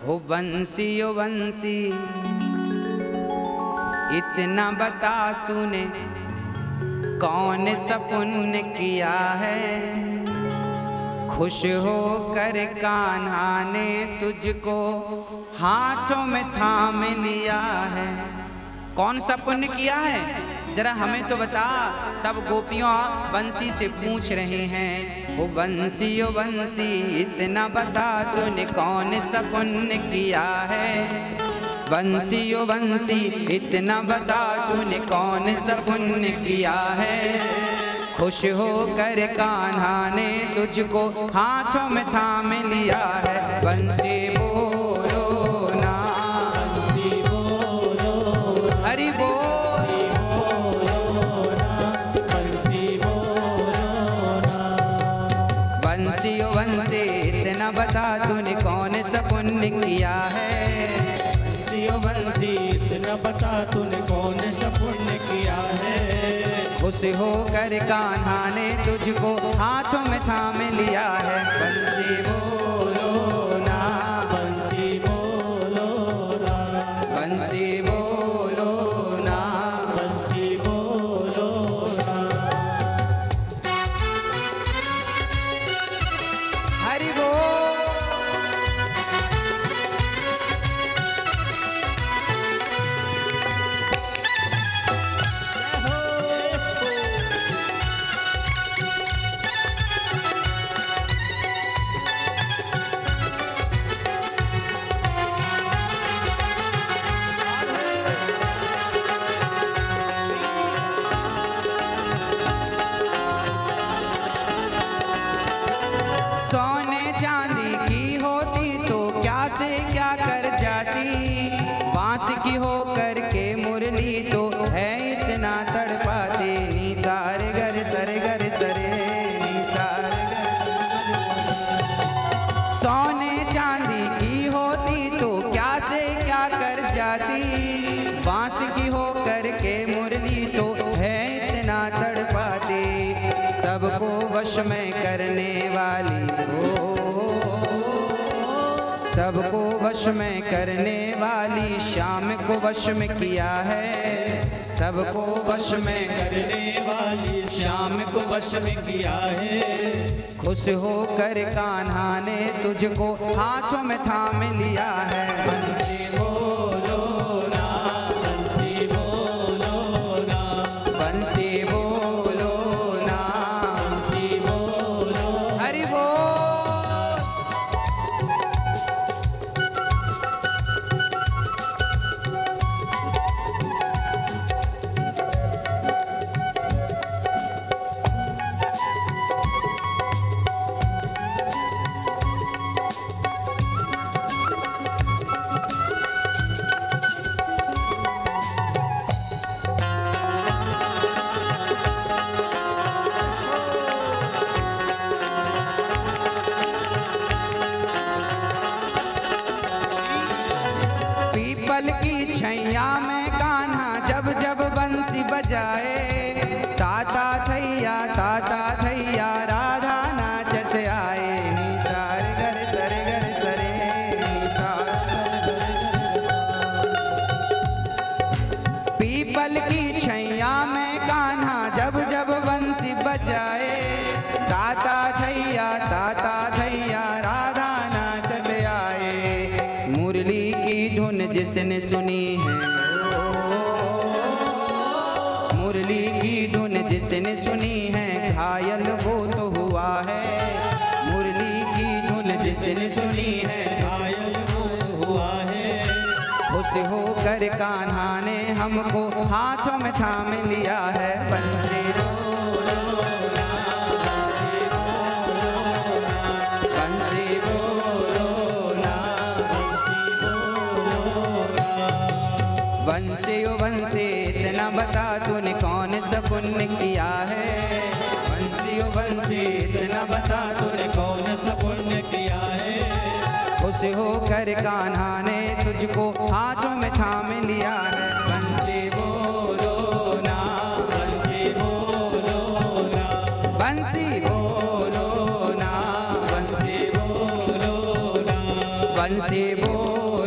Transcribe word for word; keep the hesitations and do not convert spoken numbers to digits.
ओ बंसी ओ बंसी इतना बता तूने कौन सा पुण्य किया है, खुश हो कर कान्हा ने तुझको हाथों में थाम लिया है। कौन सा पुण्य किया है जरा हमें तो बता। तब गोपियों बंसी से पूछ रहे हैं, ओ बंसी ओ बंसी इतना बता तूने कौन सा पुण्य किया है। बंसी ओ बंसी इतना बता तूने कौन सा पुण्य किया है, खुश हो कर कान्हा ने तुझको हाथों में थाम लिया है। बंसी बोलो ना, बंसी बोलो, हरि बोल, बंसी बोलो ना। बंसी ओ बंसी इतना बता तूने कौन सा पुण्य किया है। बंसी ओ बंसी इतना बता तूने कौन सा पुण्य किया है, खुश हो कर कान्हा ने तुझको हाथों में थाम लिया है। बंसी बोलो ना, बंसी बोलो ना, बंसी बोलो ना, बंसी बोलो ना। हरि बोल। सोने चांदी की होती तो क्या से क्या कर जाती, बांस की हो कर के मुरली तो है इतना तड़पाती। नी सारे घर सरे घर सरे नी सारे घर। सोने चांदी की होती तो क्या से क्या कर जाती, बांस की हो कर के मुरली तो है इतना तड़पाती। सबको वश में करने वाली हो, सबको वश में करने वाली श्याम को वश में किया है। सबको वश में करने वाली श्याम को वश में किया है, खुश हो कर कान्हा ने तुझको हाथों में थाम लिया है। बंसी बोलो ना, बंसी बोलो ना, बंसी बोलो ना, बंसी बोलो। हरि बोल। पीपल की छैया में कान्हा जब जब बंसी बजाए, ताता थैया ताता थैया राधा नाचत आए। नी सारे घर सरे घर सरे नी सारे। पीपल की छैया में कान्हा जब जब बंसी बजाए, ताता थैया ताता थैया राधा नाचत आए। मुरली की धुन जिसने सुनी है, मुरली की धुन जिसने सुनी है, घायल वो तो हुआ है। मुरली की धुन जिसने सुनी है, घायल वो हुआ है, खुश हो कर कान्हा ने हमको हाथों में थाम लिया है। बंसी बोलो ना, बंसी बोलो ना, बंसी बोलो ना, बंसी बोलो ना। बंसी ओ बंसी इतना बता तूने कौन सा पुण्य किया है। बंसी ओ बंसी इतना बता तूने कौन सा पुण्य किया है, खुश हो कर कान्हा ने तुझको हाथों में थाम लिया है। बंसी बोलो ना, बंसी बोलो ना, बंसी बोलो ना, बंसी बोलो ना, बंसी बोलो हो